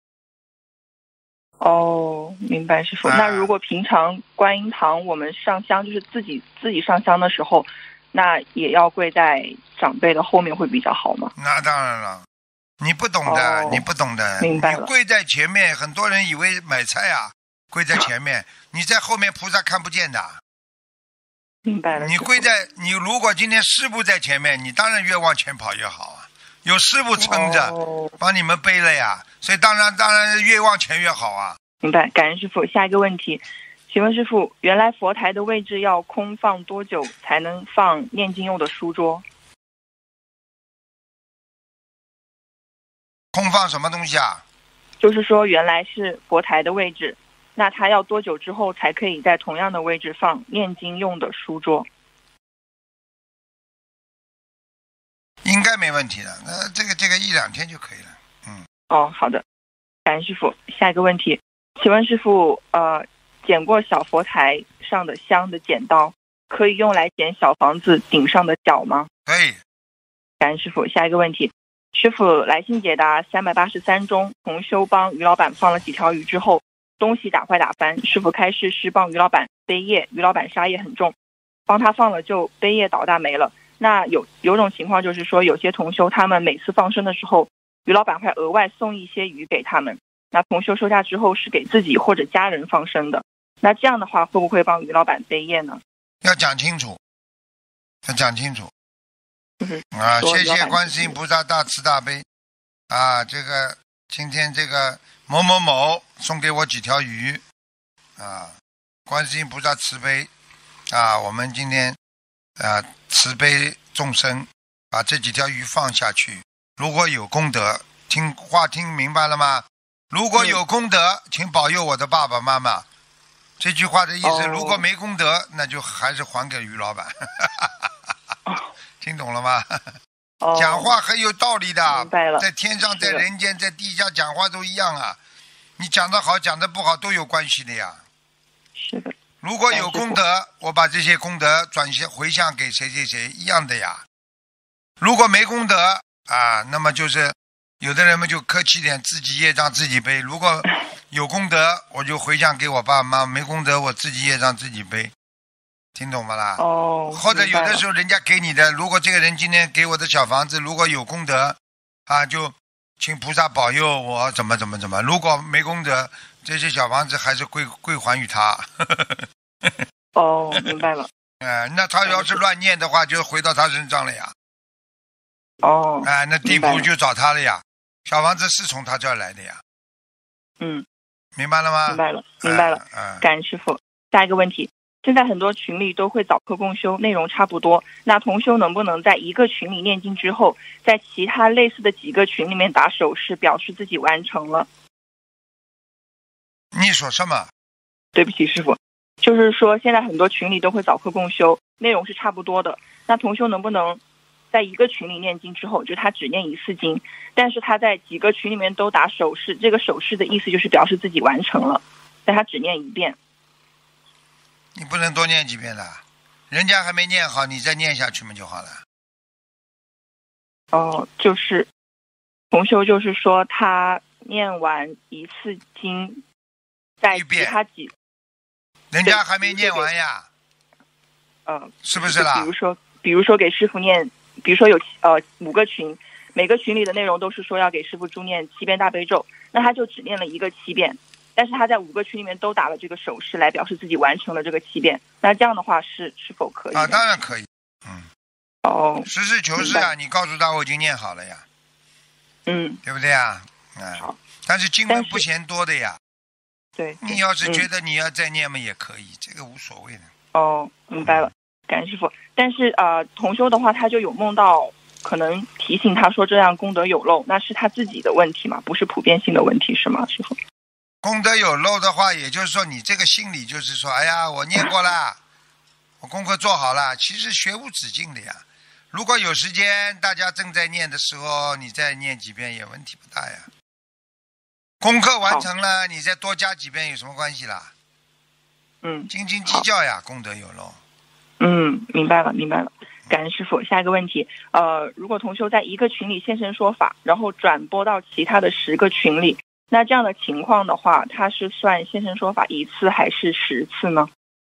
哦，明白师傅。那如果平常观音堂我们上香，就是自己上香的时候，那也要跪在长辈的后面会比较好吗？ 那当然了，你不懂的，你不懂的。 明白了。 你跪在前面，很多人以为买菜啊，跪在前面，你在后面菩萨看不见的。 明白了。 你如果今天师父在前面，你当然越往前跑越好啊。有师父撑着，帮你们背了呀，所以当然越往前越好啊。 明白，感恩师父。下一个问题，请问师父，原来佛台的位置要空放多久才能放念经用的书桌？ 空放什么东西啊？ 就是说原来是佛台的位置，那它要多久之后才可以在同样的位置放念经用的书桌？ 应该没问题的，那这个1-2天就可以了。 哦，好的，感恩师父。下一个问题，请问师父，剪过小佛台上的香的剪刀可以用来剪小房子顶上的角吗？ 可以。 感恩师父。下一个问题，师父来信解答383中，同修帮于老板放了几条鱼之后，东西打坏打翻，师父开示是帮于老板背业，于老板杀业很重，帮他放了就背业倒大没了。那有种情况就是说，有些同修他们每次放生的时候，于老板会额外送一些鱼给他们，那同修收下之后是给自己或者家人放生的，那这样的话会不会帮于老板背业呢？ 要讲清楚。谢谢观世音菩萨大慈大悲啊！这个今天这个某某某送给我几条鱼啊，观世音菩萨慈悲啊！我们今天慈悲众生，把这几条鱼放下去。如果有功德，听明白了吗？如果有功德，请保佑我的爸爸妈妈。这句话的意思，如果没功德，那就还是还给于老板。听懂了吗？讲话很有道理的，在天上，在人间，在地下讲话都一样啊。你讲得好，讲得不好都有关系的呀。 是的。 如果有功德，我把这些功德回向给谁一样的呀。如果没功德啊，那么就是有的人们就客气点，自己业障自己背。如果有功德，我就回向给我爸妈；没功德，我自己业障自己背。听懂吗啦？或者有的时候人家给你的，如果这个人今天给我的小房子，如果有功德啊，就请菩萨保佑我怎么。如果没功德，这些小房子还是归还于他。 明白了。 那他要是乱念的话，就回到他身上了呀。那地府就找他了呀。小房子是从他这儿来的呀。明白了吗？ 明白了。感恩师父。下一个问题，现在很多群里都会早课共修，内容差不多，那同修能不能在一个群里念经之后，在其他类似的几个群里面打手势，表示自己完成了？ 你说什么？ 对不起师父，就是说现在很多群里都会早课共修，内容是差不多的，那同修能不能在一个群里念经之后，就是他只念一次经，但是他在几个群里面都打手势，这个手势的意思就是表示自己完成了，但他只念一遍。 你不能多念几遍的，人家还没念好，你再念下去嘛就好了。 就是同修就是说他念完一次经，在其他人家还没念完呀。是不是啦？ 比如说给师父念，比如说有5个群，每个群里的内容都是说要给师父助念7遍大悲咒，那他就只念了一个7遍，但是他在5个群里面都打了这个手势来表示自己完成了这个7遍，那这样的话是否可以？ 当然可以。实事求是啊，你告诉他我已经念好了呀。对不对呀？但是经文不嫌多的呀。 对。 你要是觉得你要再念嘛也可以，这个无所谓的。 明白了，感恩师父。但是同修的话，他就有梦到可能提醒他说这样功德有漏，那是他自己的问题吗？不是普遍性的问题是吗，师父？ 功德有漏的话，也就是说你这个心里就是说，哎呀，我念过了，我功课做好了，其实学无止境的呀。如果有时间，大家正在念的时候，你再念几遍也问题不大呀。功课完成了，你再多加几遍有什么关系啦？斤斤计较呀，功德有漏。 明白了。 感恩师傅。下一个问题，如果同修在一个群里现身说法，然后转播到其他的10个群里，那这样的情况的话，他是算现身说法1次还是10次呢？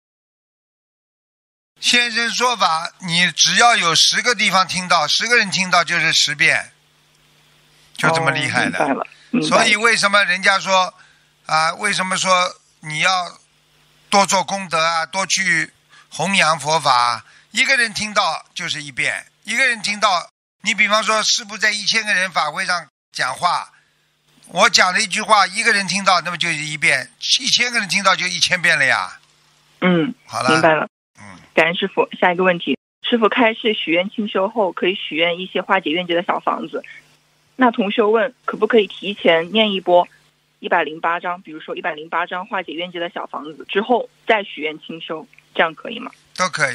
现身说法，你只要有10个地方听到，10个人听到就是10遍，就这么厉害的。 明白了。 所以为什么人家说为什么说你要多做功德啊，多去弘扬佛法？一个人听到就是1遍，一个人听到，你比方说师父在1000个人法会上讲话，我讲了一句话，一个人听到，那么就是1遍，1000个人听到就1000遍了呀。好了， 明白了。感恩师父。下一个问题，师父开示许愿清修后可以许愿一些化解冤结的小房子，那同修问可不可以提前念一波108章，比如说108章化解冤结的小房子之后再许愿清修，这样可以吗？ 都可以。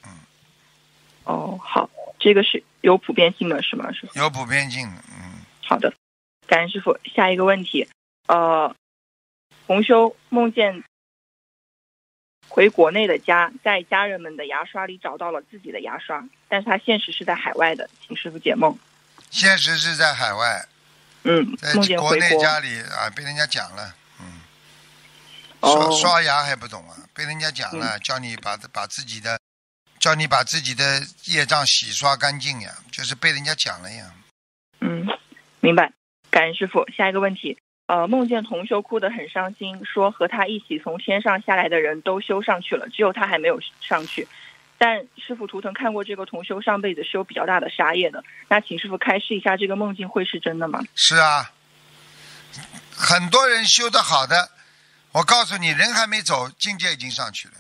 好，这个是有普遍性的是吗？师父有普遍性的。 好的，感恩师父。下一个问题，同修梦见回国内的家，在家人们的牙刷里找到了自己的牙刷，但是他现实是在海外的，请师父解梦。 现实是在海外，在国内家里被人家讲了，刷牙还不懂啊，被人家讲了，叫你把自己的业障洗刷干净呀，就是被人家讲了呀。 明白，感恩师父。下一个问题，梦见同修哭得很伤心，说和他一起从天上下来的人都修上去了，只有他还没有上去。但师父图腾看过这个同修上辈子是有比较大的杀业的，那请师父开示一下，这个梦境会是真的吗？ 是啊，很多人修得好的，我告诉你，人还没走，境界已经上去了。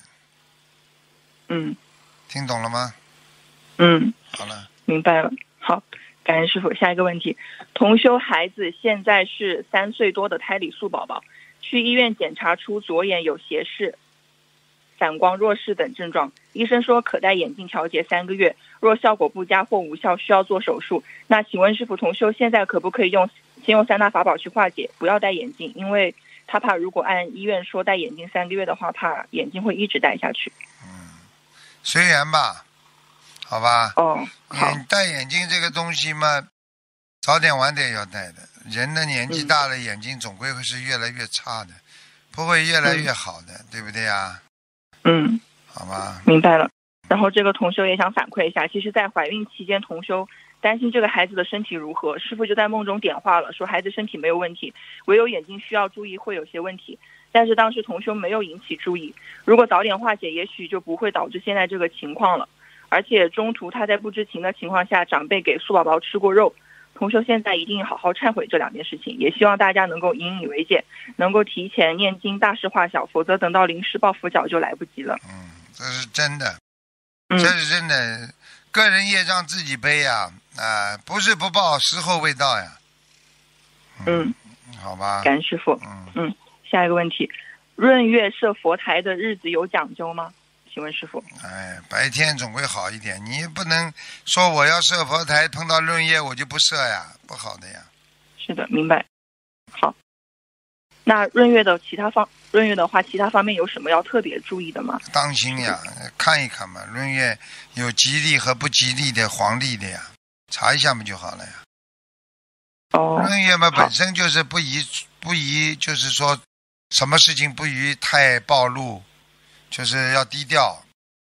听懂了吗？好了， 明白了。好，感恩师父。下一个问题，同修孩子现在是3岁多的胎里素宝宝，去医院检查出左眼有斜视、散光弱视等症状，医生说可戴眼镜调节3个月，若效果不佳或无效需要做手术。那请问师父，同修现在可不可以先用3大法宝去化解，不要戴眼镜？因为他怕如果按医院说戴眼镜3个月的话，怕眼镜会一直戴下去。 随缘吧，好吧。 好。 戴眼镜这个东西嘛，早点晚点要戴的。人的年纪大了，眼睛总归会是越来越差的，不会越来越好的，对不对呀？好吧。 明白了。然后这个同修也想反馈一下，其实在怀孕期间，同修担心这个孩子的身体如何，师父就在梦中点化了，说孩子身体没有问题，唯有眼睛需要注意，会有些问题。但是当时同修没有引起注意，如果早点化解，也许就不会导致现在这个情况了。而且中途他在不知情的情况下，长辈给素宝宝吃过肉，同修现在一定好好忏悔这2件事情，也希望大家能够引以为戒，能够提前念经大事化小，否则等到临时抱佛脚就来不及了。 这是真的，这是真的，个人业障自己背呀，不是不报，时候未到呀。好吧。 感恩师父。下一个问题，闰月设佛台的日子有讲究吗？请问师父。 白天总会好一点，你不能说我要设佛台，碰到闰月我就不设呀，不好的呀。 是的，明白。好，那闰月的话，其他方面有什么要特别注意的吗？ 当心呀，看一看嘛，闰月有吉利和不吉利的黄历的呀，查一下嘛就好了呀。闰月嘛本身就是不宜，就是说什么事情不宜太暴露，就是要低调。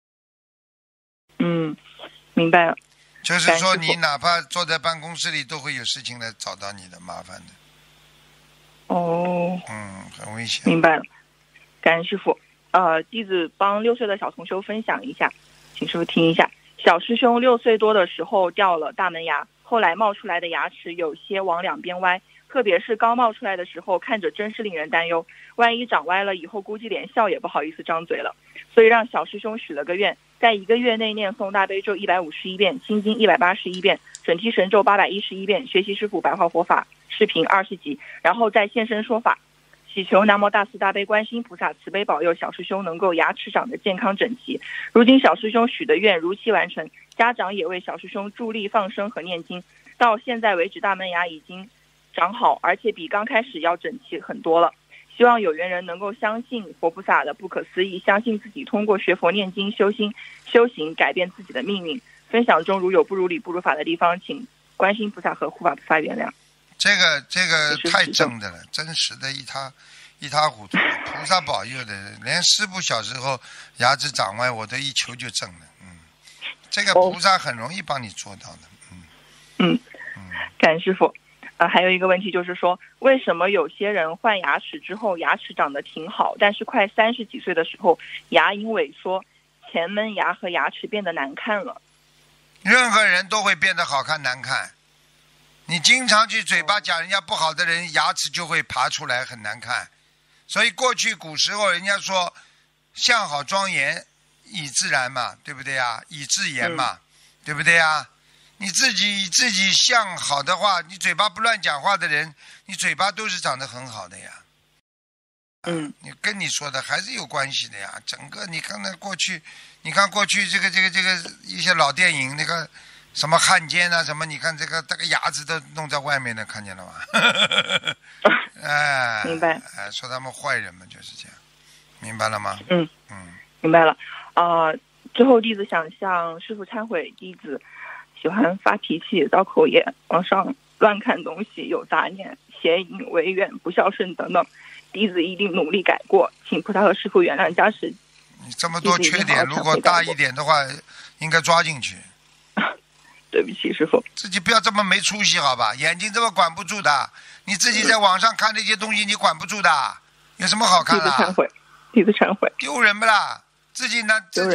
明白了。 就是说你哪怕坐在办公室里都会有事情来找到你的，麻烦的。很危险。 明白了，感恩师父。弟子帮6岁的小同修分享一下，请师父听一下。小师兄6岁多的时候掉了大门牙，后来冒出来的牙齿有些往2边歪，特别是刚冒出来的时候，看着真是令人担忧，万一长歪了以后，估计连笑也不好意思张嘴了。所以让小师兄许了个愿，在1个月内念诵大悲咒151遍，心经181遍，准提神咒811遍，学习师父白话佛法视频20集，然后再现身说法，祈求南无大慈大悲观世音菩萨慈悲保佑小师兄能够牙齿长得健康整齐。如今小师兄许的愿如期完成，家长也为小师兄助力放生和念经，到现在为止大门牙已经长好，而且比刚开始要整齐很多了。希望有缘人能够相信佛菩萨的不可思议，相信自己通过学佛念经修行改变自己的命运。 分享中如有不如理不如法的地方，请观世音菩萨和护法菩萨原谅。 这个太真的了，真实的一塌糊涂，菩萨保佑的，连师父小时候牙齿长歪，我都一求就正了。这个菩萨很容易帮你做到的。 感恩师父。还有一个问题就是说，为什么有些人换牙齿之后牙齿长得挺好，但是快30几岁的时候牙龈萎缩，前门牙和牙齿变得难看了？ 任何人都会变得好看难看，你经常去嘴巴讲人家不好的人，牙齿就会爬出来很难看。所以过去古时候人家说相好庄严以自然嘛，对不对呀？以自言嘛，对不对呀？你自己相好的话，你嘴巴不乱讲话的人，你嘴巴都是长得很好的呀。你跟你说的还是有关系的呀。整个你看过去这个一些老电影，那个什么汉奸啊什么，你看这个牙齿都弄在外面的，看见了吗？ 明白。 说他们坏人嘛，就是这样，明白了吗？ 明白了。最后弟子想向师父忏悔，弟子喜欢发脾气、造口业、往上乱看东西、有杂念、邪淫、违愿、不孝顺等等，弟子一定努力改过，请菩萨和师父原谅加持。 你这么多缺点，如果大一点的话，应该抓进去。 对不起，师父。 自己不要这么没出息，好吧？眼睛这么管不住的，你自己在网上看那些东西，你管不住的，有什么好看的？ 弟子忏悔，弟子忏悔。 丢人不啦？自己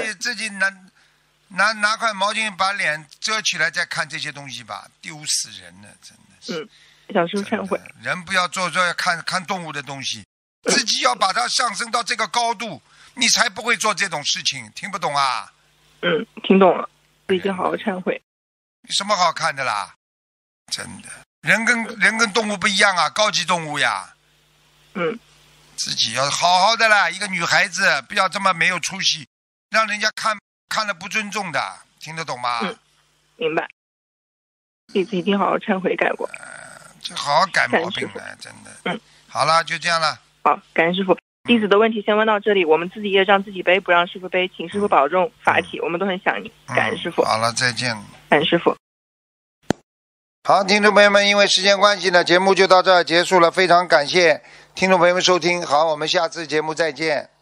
拿块毛巾把脸遮起来再看这些东西吧，丢死人了，真的是。 小师父忏悔。 人不要要看动物的东西，自己要把它上升到这个高度，你才不会做这种事情。听不懂啊？ 听懂了，已经好好忏悔。 有什么好看的啦？真的，人跟动物不一样啊，高级动物呀。自己要好好的啦，一个女孩子不要这么没有出息，让人家看了不尊重的，听得懂吗？ 明白。弟子一定好好忏悔改过。 就好好改毛病了，真的。好了，就这样了。 好，感恩师父。弟子的问题先问到这里，我们自己业障自己背，不让师父背，请师父保重法体，我们都很想你。感恩师父。 好了，再见。 感恩师父。 好，听众朋友们，因为时间关系呢，节目就到这儿结束了，非常感谢听众朋友们收听，好，我们下次节目再见。